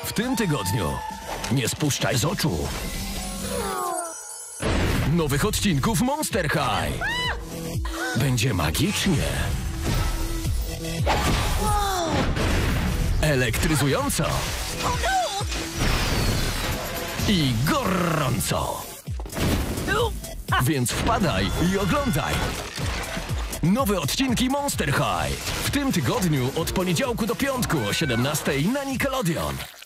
W tym tygodniu nie spuszczaj z oczu nowych odcinków Monster High. Będzie magicznie, elektryzująco i gorąco. Więc wpadaj i oglądaj nowe odcinki Monster High w tym tygodniu od poniedziałku do piątku o 17:00 na Nickelodeon.